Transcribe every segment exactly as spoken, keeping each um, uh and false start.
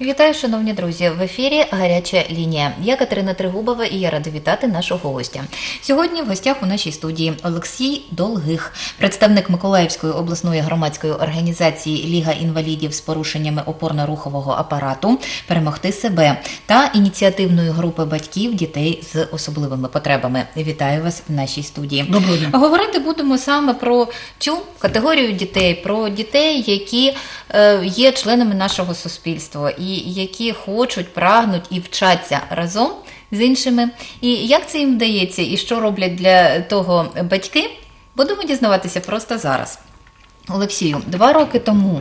Вітаю, шановні друзі! В ефірі «Гаряча лінія». Я Катерина Тригубова і я рада вітати нашого гостя. Сьогодні в гостях у нашій студії Олексій Долгих, представник Миколаївської обласної громадської організації «Ліга інвалідів з порушеннями опорно-рухового апарату. Перемогти себе» та ініціативної групи батьків дітей з особливими потребами. Вітаю вас в нашій студії. Доброго дня. Говорити будемо саме про цю категорію дітей, про дітей, які е, є членами нашого суспільства і які хочуть, прагнуть і вчаться разом з іншими. І як це їм вдається, і що роблять для того батьки, будемо дізнаватися просто зараз. Олексію, два роки тому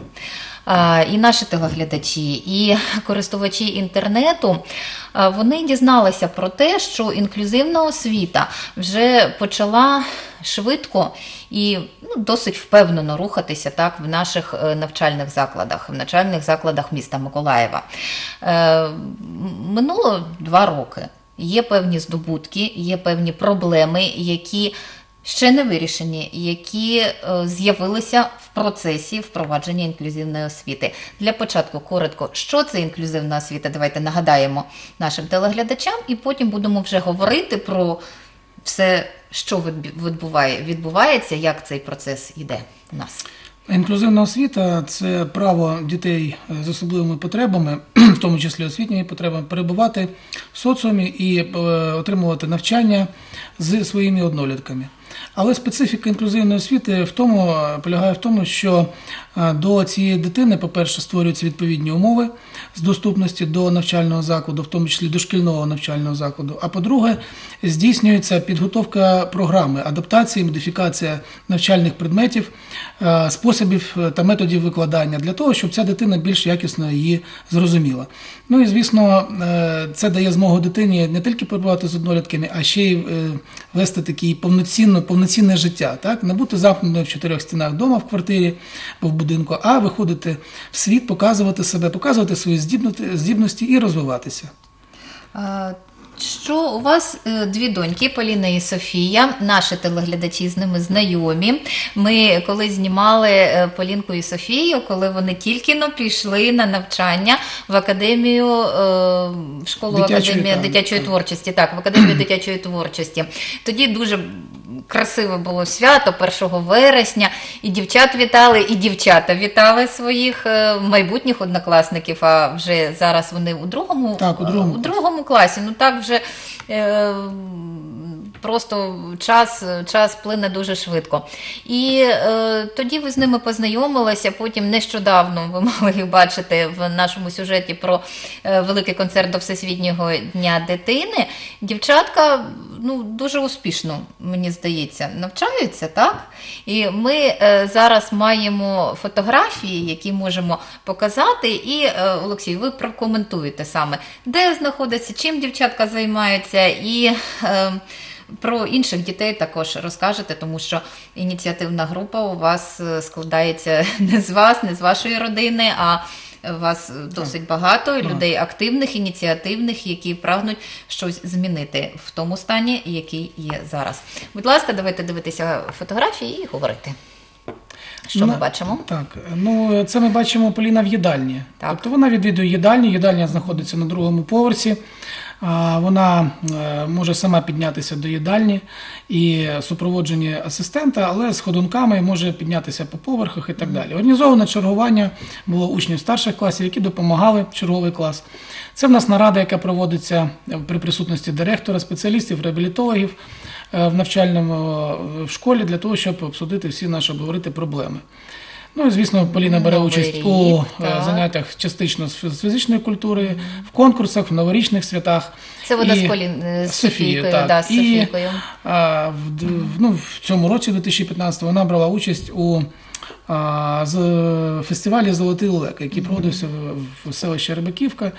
а, і наші телеглядачі, і користувачі інтернету, а, вони дізналися про те, що інклюзивна освіта вже почала швидко і ну, досить впевнено рухатися так в наших навчальних закладах, в навчальних закладах міста Миколаєва. Е, минуло два роки. Є певні здобутки, є певні проблеми, які ще не вирішені, які е, з'явилися в процесі впровадження інклюзивної освіти. Для початку коротко, що це інклюзивна освіта, давайте нагадаємо нашим телеглядачам, і потім будемо вже говорити про все, що відбуває, відбувається, як цей процес йде у нас. Інклюзивна освіта – це право дітей з особливими потребами, в тому числі освітніми потребами, перебувати в соціумі і отримувати навчання з своїми однолітками. Але специфіка інклюзивної освіти в тому, полягає в тому, що до цієї дитини, по-перше, створюються відповідні умови з доступності до навчального закладу, в тому числі дошкільного навчального закладу, а по-друге, здійснюється підготовка програми, адаптації, модифікація навчальних предметів, способів та методів викладання для того, щоб ця дитина більш якісно її зрозуміла. Ну і, звісно, це дає змогу дитині не тільки перебувати з однолітками, а ще й вести такий повноцінно, повноцінне життя, так? Не бути замкненою в чотирьох стінах вдома, в квартирі або в будинку, а виходити в світ, показувати себе, показувати свої здібності і розвиватися. Що у вас дві доньки, Поліна і Софія, наші телеглядачі з ними знайомі. Ми коли знімали Полінку і Софію, коли вони тільки-но пішли на навчання в академію, в школу академії дитячої творчості, так, в академію дитячої творчості. Тоді дуже красиве було свято першого вересня, і дівчат вітали, і дівчата вітали своїх майбутніх однокласників, а вже зараз вони у другому, так, у другому. у другому класі. Ну так вже е, просто час, час плине дуже швидко. І е, тоді ви з ними познайомилися, потім нещодавно ви могли їх бачити в нашому сюжеті про е, великий концерт до Всесвітнього дня дитини. Дівчатка ну, дуже успішно, мені здається, навчаються, так? І ми е, зараз маємо фотографії, які можемо показати, і, е, Олексій, ви прокоментуєте саме, де знаходяться, чим дівчатка займаються, і е, про інших дітей також розкажете, тому що ініціативна група у вас складається не з вас, не з вашої родини, а у вас досить багато людей активних, ініціативних, які прагнуть щось змінити в тому стані, який є зараз. Будь ласка, давайте дивитися фотографії і говорити. Що ну, ми бачимо? Так, ну це ми бачимо Поліна в їдальні. Так. Тобто вона відвідує їдальню, їдальня знаходиться на другому поверсі. Вона може сама піднятися до їдальні і супроводження асистента, але з ходунками може піднятися по поверхах і так далі. Організоване чергування було учнів старших класів, які допомагали в черговий клас. Це в нас нарада, яка проводиться при присутності директора, спеціалістів, реабілітологів в навчальному в школі для того, щоб обсудити всі наші, обговорити проблеми. Ну і, звісно, Поліна бере Новий участь рік, у так. заняттях частично з фізичної культури, mm-hmm. в конкурсах, в новорічних святах. Це вона і... з Полін, з Софією, Софійкою, да, з Софійкою. І а, в, ну, в цьому році, дві тисячі п'ятнадцятому, вона брала участь у а, з фестивалі «Золотий лелека», який mm-hmm. проводився в, в селищі Рибаківка.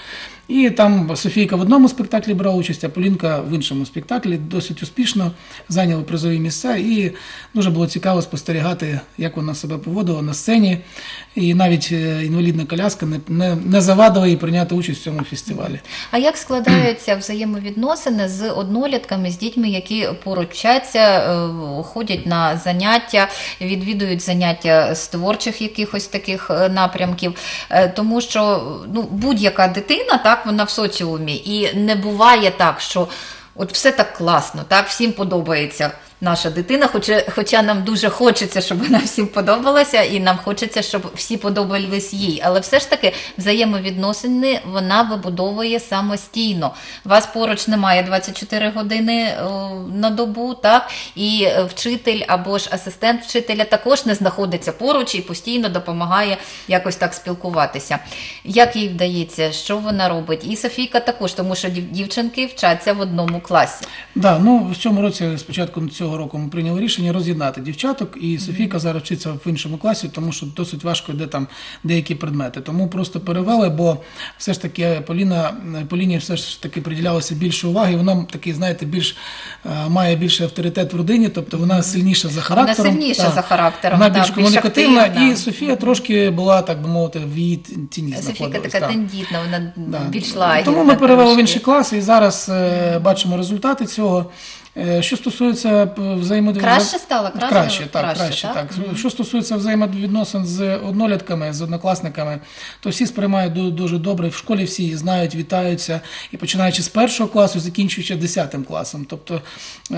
І там Софійка в одному спектаклі брала участь, а Полінка в іншому спектаклі. Досить успішно зайняла призові місця, і дуже було цікаво спостерігати, як вона себе поводила на сцені. І навіть інвалідна коляска не, не, не завадила їй прийняти участь в цьому фестивалі. А як складаються взаємовідносини з однолітками, з дітьми, які поруч вчаться, ходять на заняття, відвідують заняття з творчих якихось таких напрямків? Тому що ну, будь-яка дитина, так, вона в соціумі, і не буває так, що от все так класно, так, всім подобається наша дитина, хоча, хоча нам дуже хочеться, щоб вона всім подобалася, і нам хочеться, щоб всі подобались їй. Але все ж таки взаємовідносини вона вибудовує самостійно. Вас поруч немає двадцять чотири години о, на добу, так? І вчитель або ж асистент вчителя також не знаходиться поруч і постійно допомагає якось так спілкуватися. Як їй вдається? Що вона робить? І Софійка також, тому що дів- дівчинки вчаться в одному класі. Да, ну, в цьому році, спочатку цього року, ми прийняли рішення роз'єднати дівчаток, і Софійка зараз вчиться в іншому класі, тому що досить важко йде там деякі предмети. Тому просто перевели, бо все ж таки Поліна, Поліні все ж таки приділялося більше уваги, вона такий, знаєте, більш, має більший авторитет в родині, тобто вона сильніша за характером. Вона сильніша так, за характером, вона так, більш комунікативна, більш активна. і Софія трошки була, так би мовити, в її тіні Софійка знаходилась. така так. тендітна, вона Да. більш лагідна. Тому ми перевели в трошки. інший клас, і зараз е, бачимо результати цього. Е, Що стосується взаємодії... Краще стало? Краще, Краще, так, краще, краще, так? так. Що стосується взаємовідносин з однолітками, з однокласниками, то всі сприймають ду- дуже добре. В школі всі її знають, вітаються, і починаючи з першого класу, закінчуючи десятим класом. Тобто е,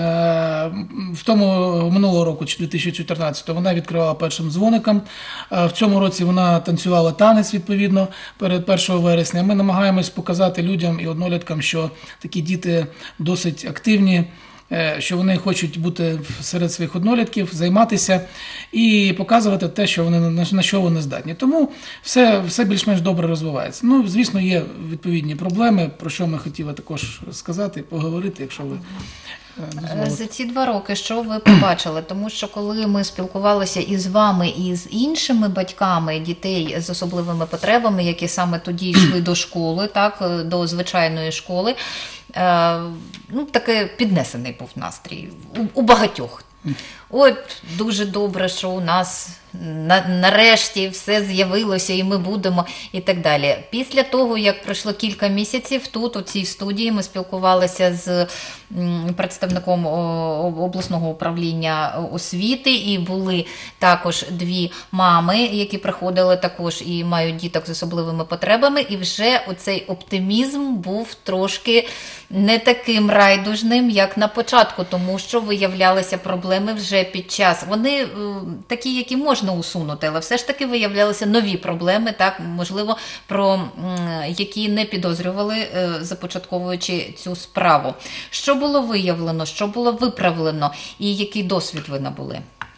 в тому минулого року, дві тисячі чотирнадцятого, вона відкривала першим дзвоником. Е, В цьому році вона танцювала танець, відповідно, перед першого вересня. Ми намагаємось показати людям і одноліткам, що такі діти досить активні, що вони хочуть бути серед своїх однолітків, займатися і показувати те, що вони, на що вони здатні. Тому все, все більш-менш добре розвивається. Ну, звісно, є відповідні проблеми, про що ми хотіли також сказати, поговорити, якщо ви дозволите. За ці два роки що ви побачили? Тому що коли ми спілкувалися із вами і з іншими батьками дітей з особливими потребами, які саме тоді йшли до школи, так, до звичайної школи, е, ну, такий піднесений був настрій у, у багатьох. От, дуже добре, що у нас на, нарешті все з'явилося і ми будемо, і так далі. Після того, як пройшло кілька місяців, тут, у цій студії, ми спілкувалися з м, представником о, обласного управління освіти, і були також дві мами, які приходили також і мають діток з особливими потребами, і вже оцей оптимізм був трошки не таким райдужним, як на початку, тому що виявлялися проблеми вже під час. Вони е, такі, які можна усунути, але все ж таки виявлялися нові проблеми, так, можливо, про м, які не підозрювали, е, започатковуючи цю справу. Що було виявлено, що було виправлено і який досвід ви набули?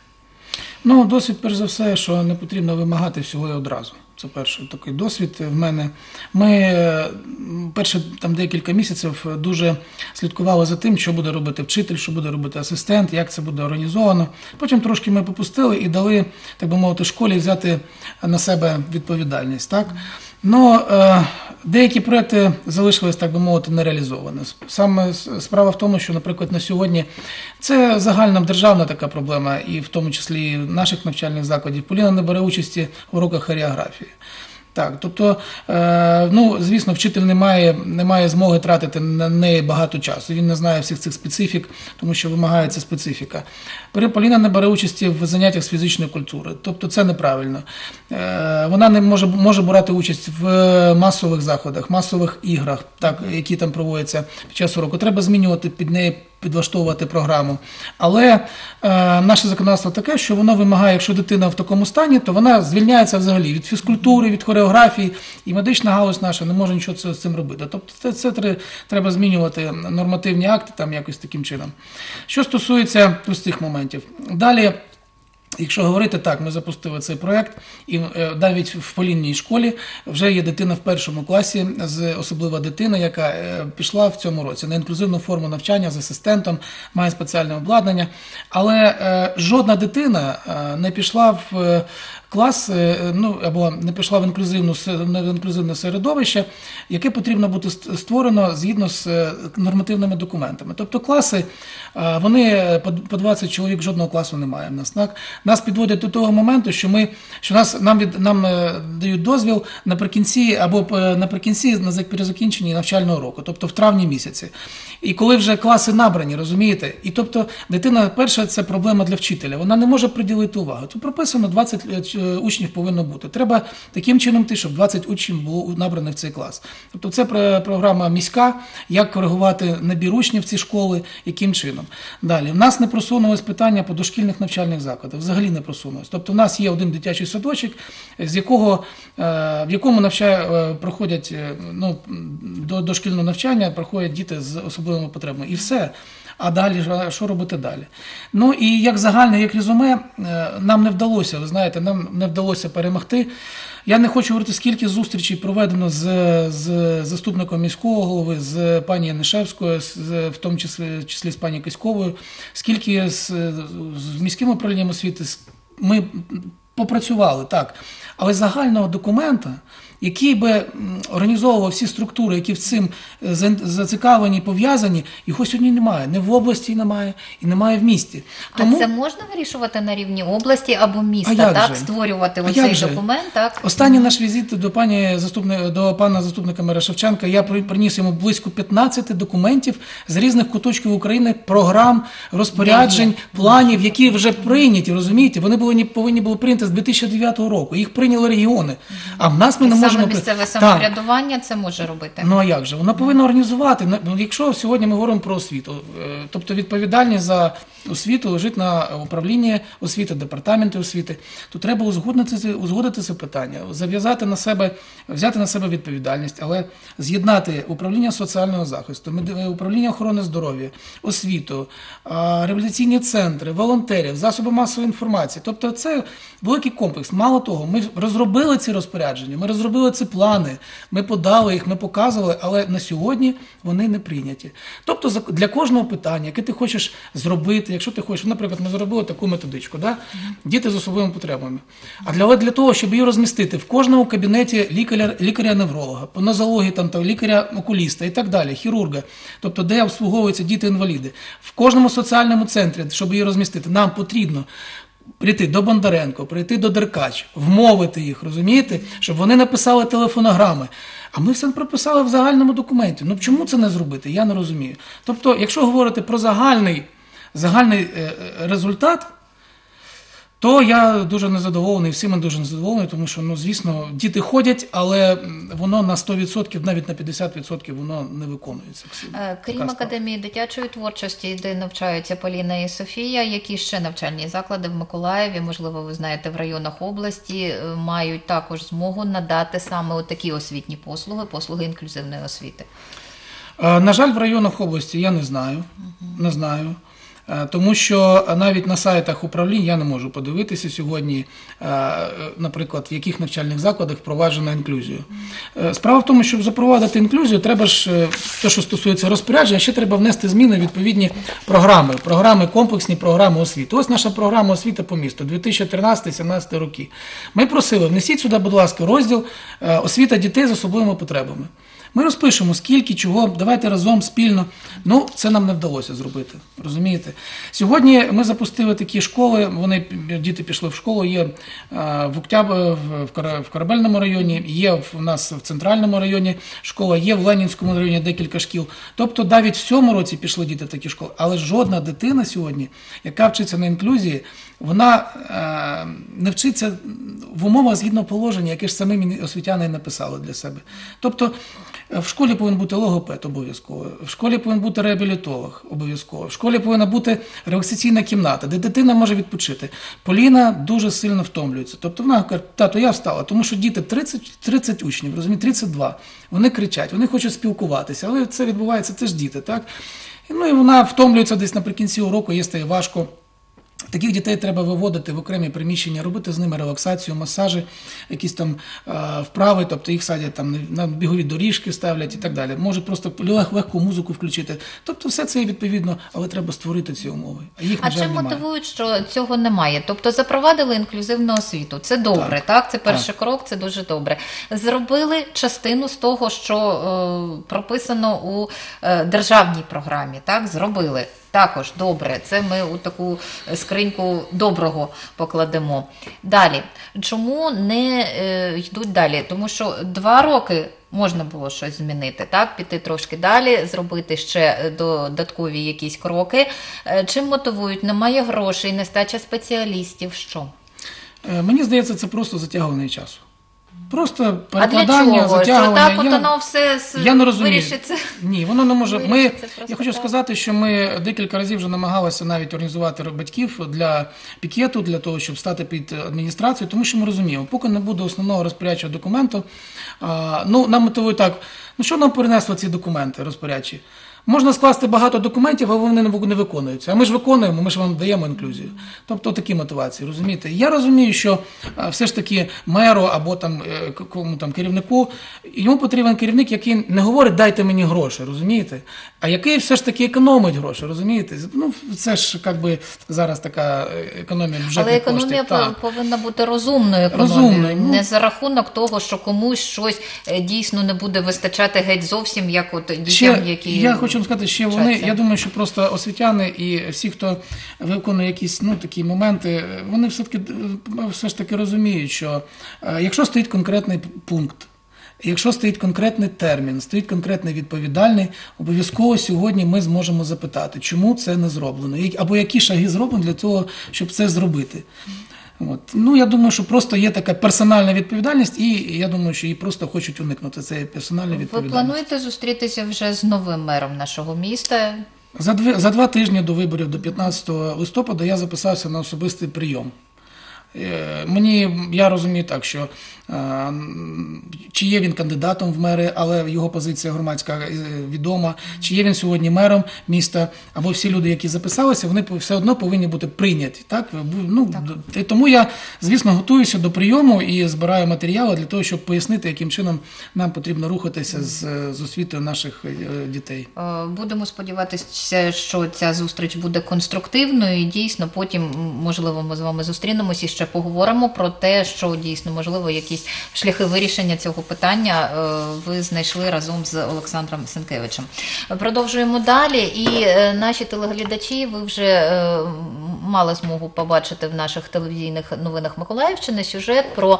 Ну, досвід, перш за все, що не потрібно вимагати всього і одразу. Це перший такий досвід в мене. Ми перші там декілька місяців дуже слідкували за тим, що буде робити вчитель, що буде робити асистент, як це буде організовано. Потім трошки ми попустили і дали, так би мовити, школі взяти на себе відповідальність. Так? Но е, деякі проекти залишились, так би мовити, нереалізовані. Саме справа в тому, що, наприклад, на сьогодні це загальна державна така проблема, і в тому числі і наших навчальних закладів. Поліна не бере участі в уроках хореографії. Так, тобто, е, ну, звісно, вчитель не має, не має змоги тратити на неї багато часу. Він не знає всіх цих специфік, тому що вимагається специфіка. Поліна не бере участі в заняттях з фізичної культури, тобто це неправильно. Е, вона не може, може брати участь в масових заходах, масових іграх, так, які там проводяться під час уроку. Треба змінювати під неї, підлаштовувати програму. Але е, наше законодавство таке, що воно вимагає, якщо дитина в такому стані, то вона звільняється взагалі від фізкультури, від хореографії, і медична галузь наша не може нічого з цим робити. Тобто це, це треба змінювати нормативні акти там якось таким чином. Що стосується ось цих моментів. Далі Якщо говорити так, ми запустили цей проєкт, і е, навіть в Полінній школі вже є дитина в першому класі, з особлива дитина, яка е, пішла в цьому році на інклюзивну форму навчання з асистентом, має спеціальне обладнання, але е, жодна дитина е, не пішла в е, клас, е, ну, або не пішла в, інклюзивну, в інклюзивне середовище, яке потрібно бути створено згідно з е, нормативними документами. Тобто класи, е, вони по, по двадцять чоловік, жодного класу немає в нас, так? Нас підводять до того моменту, що ми, що нас нам від нам е, дають дозвіл наприкінці або е, наприкінці на при закінченні навчального року, тобто в травні місяці. І коли вже класи набрані, розумієте? І тобто дитина, перша, це проблема для вчителя. Вона не може приділити увагу. Тут прописано двадцять учнів повинно бути. Треба таким чином йти, щоб двадцять учнів було набрано в цей клас. Тобто це програма міська, як коригувати набір учнів в ці школи, яким чином. Далі, в нас не просунулось питання по дошкільних навчальних закладах. Взагалі не просунулось. Тобто в нас є один дитячий садочок, з якого, в якому навчає, проходять, ну, до дошкільного навчання проходять діти з особливими потребами. І все. А далі, що робити далі? Ну і як загальне, як резюме, нам не вдалося, ви знаєте, нам не вдалося перемогти. Я не хочу говорити, скільки зустрічей проведено з, з заступником міського голови, з пані Янишевською, з, в тому числі, числі з пані Киськовою, скільки з, з міським управлінням освіти ми попрацювали, так. Але загального документа, який би організовував всі структури, які в цим зацікавлені, пов'язані, їх ось сьогодні немає. Не в області немає і немає в місті. Тому... А це можна вирішувати на рівні області або міста, так? Же? Створювати оцей документ, так? Останній наш візит до, пані заступника, до пана заступника мера Шевченка, я приніс йому близько п'ятнадцяти документів з різних куточків України, програм, розпоряджень, планів, які вже прийняті, розумієте? Вони були, повинні були прийняти з дві тисячі дев'ятого року. Їх прийняли регіони. А в нас ми не можемо... Саме місцеве самоврядування це може робити. Ну а як же? Вона повинна організувати. Якщо сьогодні ми говоримо про освіту, тобто відповідальність за освіту лежить на управлінні освіти, департаменті освіти, то треба узгодити, узгодити це питання, зав'язати на себе, взяти на себе відповідальність, але з'єднати управління соціального захисту, управління охорони здоров'я, освіту, реабілітаційні центри, волонтерів, засоби масової інформації. Тобто це великий комплекс. Мало того, ми розробили ці розпорядження, ми розробили ці плани, ми подали їх, ми показували, але на сьогодні вони не прийняті. Тобто для кожного питання, яке ти хочеш зробити, якщо ти хочеш, наприклад, ми зробили таку методичку, да? Діти з особливими потребами. А для, для того, щоб її розмістити в кожному кабінеті лікаря, лікаря-невролога, по нозології, там, там, лікаря-окуліста і так далі, хірурга, тобто де обслуговуються діти-інваліди, в кожному соціальному центрі, щоб її розмістити, нам потрібно прийти до Бондаренко, прийти до Деркач, вмовити їх, розумієте, щоб вони написали телефонограми. А ми все прописали в загальному документі. Ну чому це не зробити? Я не розумію. Тобто, якщо говорити про загальний, загальний результат, то я дуже незадоволений, всі ми дуже незадоволені, тому що, ну, звісно, діти ходять, але воно на сто відсотків, навіть на п'ятдесят відсотків воно не виконується. Крім Академії дитячої творчості, де навчаються Поліна і Софія, які ще навчальні заклади в Миколаєві, можливо, ви знаєте, в районах області, мають також змогу надати саме такі освітні послуги, послуги інклюзивної освіти? На жаль, в районах області я не знаю, не знаю. Тому що навіть на сайтах управлінь я не можу подивитися сьогодні, наприклад, в яких навчальних закладах впроваджена інклюзія. Справа в тому, щоб запровадити інклюзію, треба ж, те, що стосується розпорядження, ще треба внести зміни в відповідні програми, програми комплексні, програми освіти. Ось наша програма освіти по місту дві тисячі тринадцятий - сімнадцятий роки. Ми просили, внесіть сюди, будь ласка, розділ освіта дітей з особливими потребами. Ми розпишемо, скільки, чого, давайте разом, спільно. Ну, це нам не вдалося зробити, розумієте? Сьогодні ми запустили такі школи, вони, діти пішли в школу, є в Октяб, в Корабельному районі, є в нас в Центральному районі школа, є в Ленінському районі декілька шкіл. Тобто навіть в цьому році пішли діти в такі школи. Але жодна дитина сьогодні, яка вчиться на інклюзії, вона не вчиться в умовах згідно положення, яке ж самі освітяни написали для себе. Тобто в школі повинен бути логопед обов'язково, в школі повинен бути реабілітолог обов'язково, в школі повинна бути релаксаційна кімната, де дитина може відпочити. Поліна дуже сильно втомлюється. Тобто вона каже, тато, я встала, тому що діти тридцять, тридцять учнів, розумієте, тридцять два, вони кричать, вони хочуть спілкуватися, але це відбувається, це ж діти, так? Ну і вона втомлюється десь наприкінці уроку, їй стає важко. Таких дітей треба виводити в окремі приміщення, робити з ними релаксацію, масажі, якісь там е, вправи, тобто їх садять там на бігові доріжки, ставлять і так далі. Можуть просто лег- легку музику включити. Тобто все це відповідно, але треба створити ці умови. А їх, на А жаль, чим немає. мотивують, що цього немає? Тобто запровадили інклюзивну освіту. Це добре, так? Так, Це перший крок, це дуже добре. Зробили частину з того, що е, прописано у е, державній програмі, так? Зробили. Також добре, це ми у таку скриньку доброго покладемо. Далі, чому не е, йдуть далі? Тому що два роки можна було щось змінити, так? Піти трошки далі, зробити ще додаткові якісь кроки. Е, Чим мотивують? Немає грошей, нестача спеціалістів, що? Е, Мені здається, це просто затягування часу. Просто А для перекладання, чого? Що затягування. так от Я- воно все с- Я не розумію. вирішиться? Ні, воно не може. Ми, Вирішиться просто я хочу так. сказати, що ми декілька разів вже намагалися навіть організувати батьків для пікету, для того, щоб стати під адміністрацію, тому що ми розуміємо, поки не буде основного розпорядчого документу, а, ну, нам мотивує так, ну що нам перенесли ці документи розпорядчі? Можна скласти багато документів, а вони не виконуються. А ми ж виконуємо, ми ж вам даємо інклюзію. Тобто такі мотивації, розумієте? Я розумію, що а, все ж таки меру або там, е, к- кому там керівнику, йому потрібен керівник, який не говорить «дайте мені гроші», розумієте? А який все ж таки економить гроші, розумієте? Ну, це ж як би зараз така е, економія бюджетних Але економія коштів. Так. повинна бути розумною економією, Розумною, ну. не за рахунок того, що комусь щось е, дійсно не буде вистачати геть зовсім, як от дітям, Ще, які я хочу вам сказати, ще вони, вчаться. я думаю, що просто освітяни і всі, хто виконує якісь ну, такі моменти, вони все-таки, е, все ж таки розуміють, що е, якщо стоїть конкретний пункт, якщо стоїть конкретний термін, стоїть конкретний відповідальний, обов'язково сьогодні ми зможемо запитати, чому це не зроблено, і- або які шаги зроблені для того, щоб це зробити. От. Ну, я думаю, що просто є така персональна відповідальність, і я думаю, що її просто хочуть уникнути цієї персональної ви відповідальності. плануєте зустрітися вже з новим мером нашого міста? За, дві, за два тижні до виборів, до п'ятнадцятого листопада, я записався на особистий прийом. Е, Мені, я розумію так, що е, чи є він кандидатом в мери, але його позиція громадська е, відома, чи є він сьогодні мером міста, або всі люди, які записалися, вони все одно повинні бути прийняті. Так? Ну, і тому я, звісно, готуюся до прийому і збираю матеріали для того, щоб пояснити, яким чином нам потрібно рухатися з, з освітою наших е, дітей. Е, Будемо сподіватися, що ця зустріч буде конструктивною і дійсно потім, можливо, ми з вами зустрінемося і ще поговоримо про те, що дійсно, можливо, якісь шляхи вирішення цього питання е, ви знайшли разом з Олександром Сенкевичем. Продовжуємо далі, і е, наші телеглядачі, ви вже е, мали змогу побачити в наших телевізійних новинах Миколаївщини сюжет про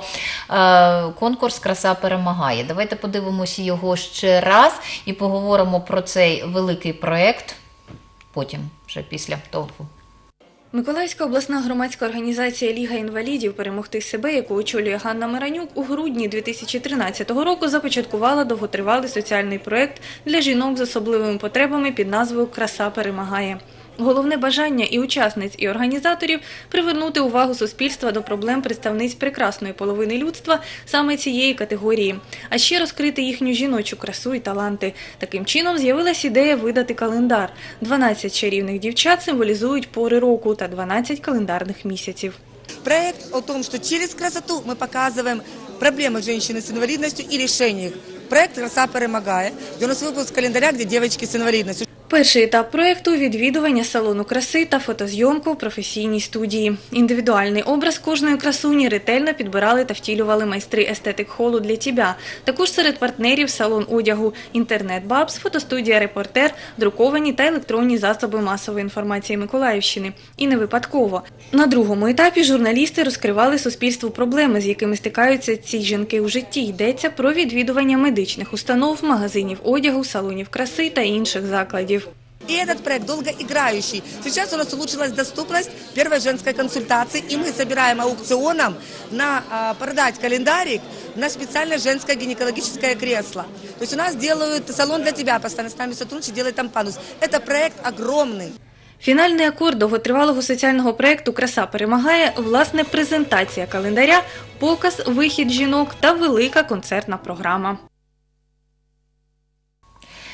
е, конкурс «Краса перемагає». Давайте подивимося його ще раз і поговоримо про цей великий проєкт потім, вже після того. Миколаївська обласна громадська організація «Ліга інвалідів. Перемогти себе», яку очолює Ганна Миранюк, у грудні дві тисячі тринадцятого року започаткувала довготривалий соціальний проєкт для жінок з особливими потребами під назвою «Краса перемагає». Головне бажання і учасниць, і організаторів – привернути увагу суспільства до проблем представниць прекрасної половини людства саме цієї категорії, а ще розкрити їхню жіночу красу і таланти. Таким чином з'явилась ідея видати календар. дванадцять чарівних дівчат символізують пори року та дванадцять календарних місяців. Проект о том, что через красоту мы показываем проблемы женщины с инвалидностью и решения их. Проект «Краса перемагає», где у нас выпуск календаря, где девочки с инвалидностью. Перший етап проєкту – відвідування салону краси та фотозйомку в професійній студії. Індивідуальний образ кожної красуні ретельно підбирали та втілювали майстри естетик-холу «Для тебе». Також серед партнерів салон одягу «Інтернет-Бабс», фотостудія «Репортер», друковані та електронні засоби масової інформації Миколаївщини. І не випадково. На другому етапі журналісти розкривали суспільству проблеми, з якими стикаються ці жінки у житті. Йдеться про відвідування медичних установ, магазинів одягу, салонів краси та інших закладів. И этот проект долгоиграющий. Сейчас у нас улучшилась доступность первой женской консультации, и мы собираем аукционом на а, продать календарик на специальное женское гинекологическое кресло. То есть у нас делают салон для тебя, постоянно с нами сотрудничает, делает там пандус. Это проект огромный. Фінальний акорд довготривалого соціального проєкту «Краса перемагає» – власне презентація календаря, показ, вихід жінок та велика концертна програма.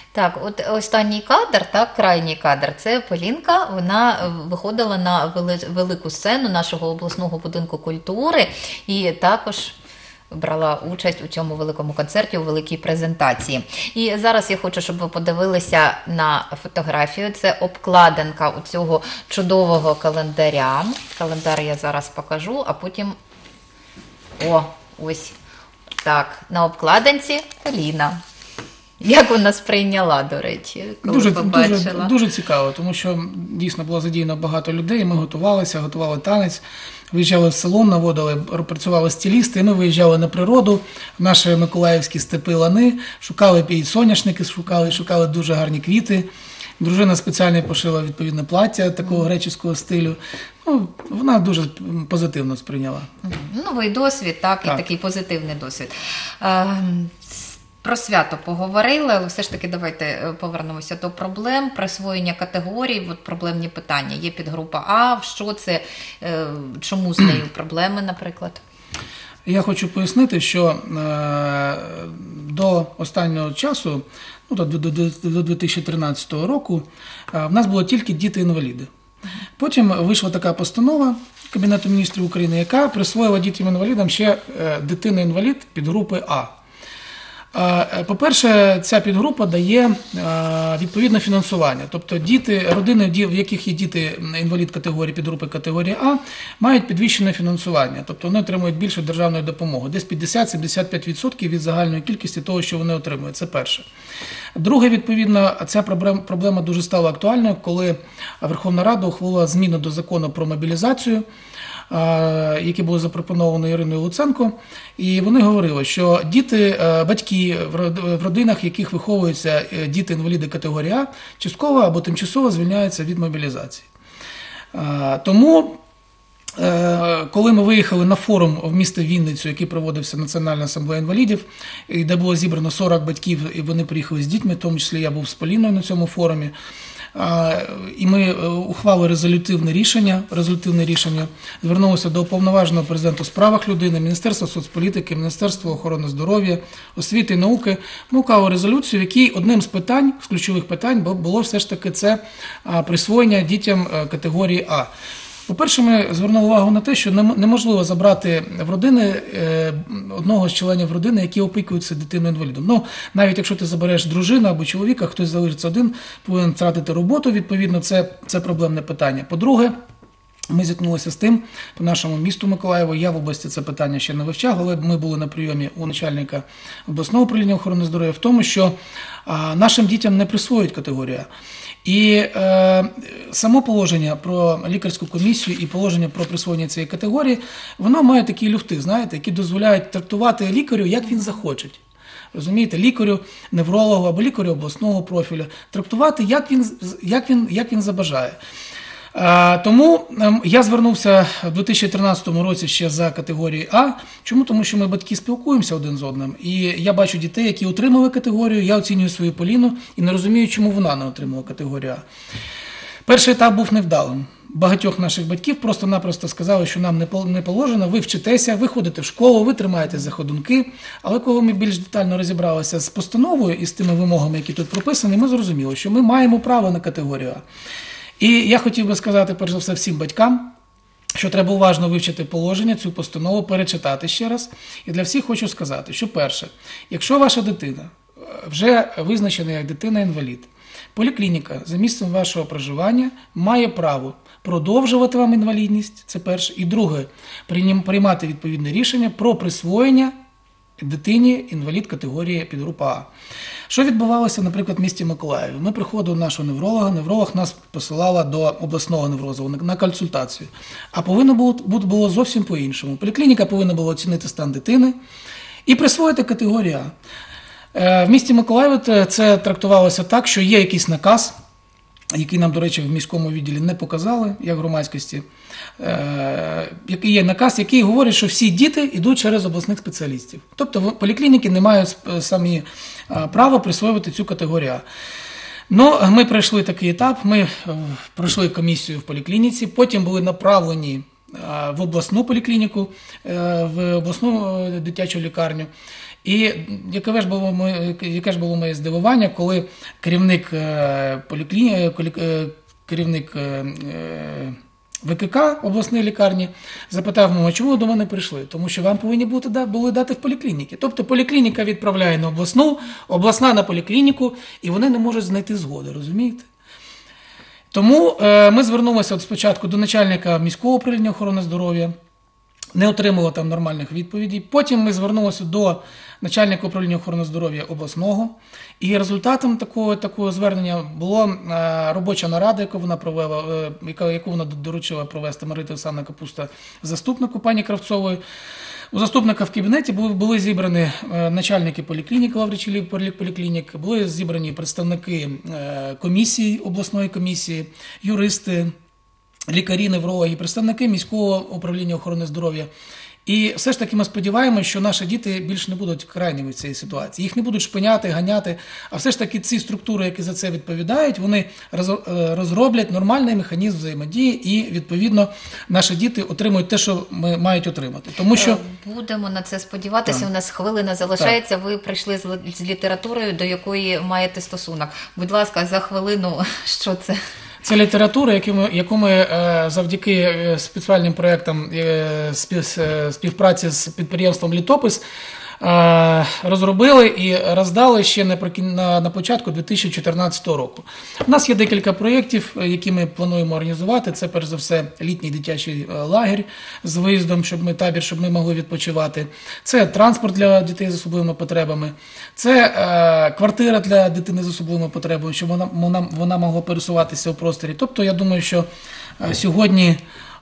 Так, от останній кадр, так, крайній кадр, це Полінка, вона виходила на вели- велику сцену нашого обласного будинку культури і також брала участь у цьому великому концерті, у великій презентації. І зараз я хочу, щоб ви подивилися на фотографію. Це обкладинка у цього чудового календаря. Календар я зараз покажу, а потім... О, ось так, на обкладинці Поліна. Як вона сприйняла, до речі, коли Дуже, побачила? дуже, дуже цікаво, тому що дійсно було задіяно багато людей, ми готувалися, готували танець, виїжджали в село, наводили, працювали стилісти, і ми виїжджали на природу, в наші миколаївські степи, лани, шукали і соняшники, шукали, шукали дуже гарні квіти. Дружина спеціально пошила відповідне плаття такого греческого стилю. Ну, вона дуже позитивно сприйняла. Новий досвід, так, Так. і такий позитивний досвід. Ем, Про свято поговорили, але все ж таки давайте е, повернемося до проблем, присвоєння категорій, от проблемні питання. Є підгрупа А, що це, е, чому з нею проблеми, наприклад? Я хочу пояснити, що е, до останнього часу, ну, до, до, до, до дві тисячі тринадцятого року, е, в нас було тільки діти-інваліди. Потім вийшла така постанова Кабінету міністрів України, яка присвоїла дітям-інвалідам ще е, дитина-інвалід підгрупи А. Е, По-перше, ця підгрупа дає е, відповідне фінансування.Тобто діти, родини, ді- в яких є діти-інвалід категорії, підгрупи категорії А, мають підвищене фінансування. Тобто вони отримують більше державної допомоги. Десь п'ятдесят-сімдесят п'ять відсотків від загальної кількості того, що вони отримують. Це перше. Друге, відповідно, ця проблем- проблема дуже стала актуальною, коли Верховна Рада ухвалила зміни до закону про мобілізацію, е, які були запропоновані Іриною Луценко, і вони говорили, що діти, е, батьки в род- в родинах, в яких виховуються е, діти-інваліди категорії А, частково або тимчасово звільняються від мобілізації. Е, Тому, е, коли ми виїхали на форум в місто Вінницю, який проводився Національна асамблея інвалідів, і де було зібрано сорок батьків, і вони приїхали з дітьми, в тому числі я був з Поліною на цьому форумі, е, і ми е, ухвалили резолютивне рішення, резолютивне рішення, звернулися до уповноваженого президента у справах людини, Міністерства соцполітики, Міністерства охорони здоров'я, освіти і науки. Ми ухвалили резолюцію, в якій одним з питань, з ключових питань, бу- було все ж таки це а, присвоєння дітям е, категорії А. По-перше, ми звернули увагу на те, що нем- неможливо забрати в родини е, одного з членів родини, які опікуються дитиною-інвалідом. Ну, навіть якщо ти забереш дружину або чоловіка, хтось залишиться один, повинен втратити роботу, відповідно, це, це проблемне питання. По-друге, ми зіткнулися з тим по нашому місту Миколаєву. Я в області це питання ще не вивчав, але ми були на прийомі у начальника обласного управління охорони здоров'я в тому, що а, нашим дітям не присвоюють категорію А. І е, само положення про лікарську комісію і положення про присвоєння цієї категорії, воно має такі люфти, знаєте, які дозволяють трактувати лікарю, як він захоче. Розумієте, лікарю, неврологу або лікарю обласного профілю, трактувати, як він, як він, як він забажає. Е, Тому ем, я звернувся в дві тисячі тринадцятому році ще за категорією А. Чому? Тому що ми, батьки, спілкуємося один з одним. І я бачу дітей, які отримали категорію, я оцінюю свою Поліну і не розумію, чому вона не отримала категорію А. Перший етап був невдалим. Багатьох наших батьків просто-напросто сказали, що нам не пол- не положено, ви вчитеся, ви ходите в школу, ви тримаєтесь за ходунки. Але коли ми більш детально розібралися з постановою і з тими вимогами, які тут прописані, ми зрозуміли, що ми маємо право на категорію А. І я хотів би сказати, перш за все, всім батькам, що треба уважно вивчити положення, цю постанову, перечитати ще раз. І для всіх хочу сказати, що перше, якщо ваша дитина е, вже визначена як дитина-інвалід, поліклініка за місцем вашого проживання має право продовжувати вам інвалідність, це перше. І друге, прийнім- приймати відповідне рішення про присвоєння дитині інвалід категорії підгрупа А. Що відбувалося, наприклад, в місті Миколаєві? Ми приходили до нашого невролога, невролог нас посилала до обласного невролога на консультацію. А повинно було, було зовсім по-іншому. Поліклініка повинна була оцінити стан дитини і присвоїти категорію А. Е, В місті Миколаєві це трактувалося так, що є якийсь наказ, який нам, до речі, в міському відділі не показали, як громадськості, е, який є наказ, який говорить, що всі діти йдуть через обласних спеціалістів. Тобто в- поліклініки не мають е, самі е, права присвоювати цю категорію А. Ну, ми пройшли такий етап, ми е, пройшли комісію в поліклініці, потім були направлені е, в обласну поліклініку, е, в обласну е, дитячу лікарню. І яке ж було моє, яке ж було моє здивування, коли керівник поліклініки, керівник ВКК обласної лікарні запитав мене, чому ви до мене прийшли? Тому що вам повинні бути, були дати в поліклініки. Тобто поліклініка відправляє на обласну, обласна на поліклініку, і вони не можуть знайти згоди, розумієте? Тому е, ми звернулися от спочатку до начальника міського управління охорони здоров'я, не отримали там нормальних відповідей. Потім ми звернулися до начальника управління охорони здоров'я обласного. І результатом такого, такого звернення була е, робоча нарада, яку вона провела, е, яка, яку вона доручила провести Маргарита Олександрівна Капуста, заступнику пані Кравцової. У заступника в кабінеті були, були зібрані е, начальники поліклінік, лавричі поліклінік, були зібрані представники е, комісії, обласної комісії, юристи, лікарі, неврологи, представники міського управління охорони здоров'я. І все ж таки ми сподіваємося, що наші діти більш не будуть крайніми в цій ситуації. Їх не будуть шпиняти, ганяти, а все ж таки ці структури, які за це відповідають, вони розроблять нормальний механізм взаємодії і, відповідно, наші діти отримують те, що ми мають отримати. Тому що... Будемо на це сподіватися. Так. У нас хвилина залишається. Так. Ви прийшли з, з літературою, до якої маєте стосунок. Будь ласка, за хвилину, що це? Це література, яку ми, яку ми завдяки спеціальним проєктам співпраці з підприємством «Літопис» розробили і роздали ще на, на початку дві тисячі чотирнадцятого року. У нас є декілька проєктів, які ми плануємо організувати. Це, перш за все, літній дитячий лагерь з виїздом, щоб ми табір, щоб ми могли відпочивати. Це транспорт для дітей з особливими потребами. Це е, квартира для дитини з особливими потребами, щоб вона, вона, вона могла пересуватися у просторі. Тобто, я думаю, що е, сьогодні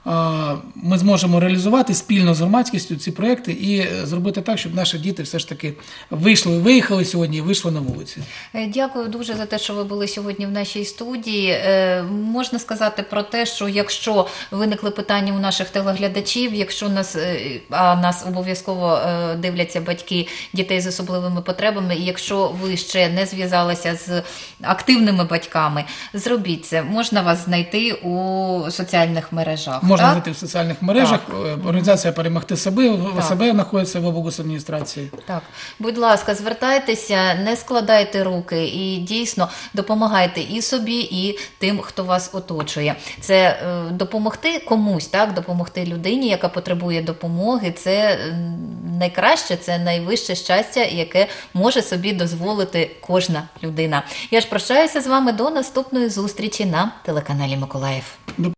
ми зможемо реалізувати спільно з громадськістю ці проєкти і зробити так, щоб наші діти все ж таки вийшли, виїхали сьогодні і вийшли на вулиці. Дякую дуже за те, що ви були сьогодні в нашій студії. Можна сказати про те, що якщо виникли питання у наших телеглядачів, якщо нас, а нас обов'язково дивляться батьки дітей з особливими потребами, і якщо ви ще не зв'язалися з активними батьками, зробіть це. Можна вас знайти у соціальних мережах. Можна так? знайти в соціальних мережах. Так. Організація «Перемогти себе», так. себе знаходиться в облгосадміністрації. Так. Будь ласка, звертайтеся, не складайте руки і дійсно допомагайте і собі, і тим, хто вас оточує. Це е, допомогти комусь, так? Допомогти людині, яка потребує допомоги, це найкраще, це найвище щастя, яке може собі дозволити кожна людина. Я ж прощаюся з вами до наступної зустрічі на телеканалі Миколаїв.